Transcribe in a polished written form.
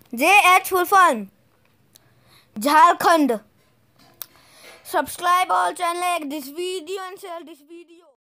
JH full form Jharkhand. Subscribe our channel, like this video and share this video.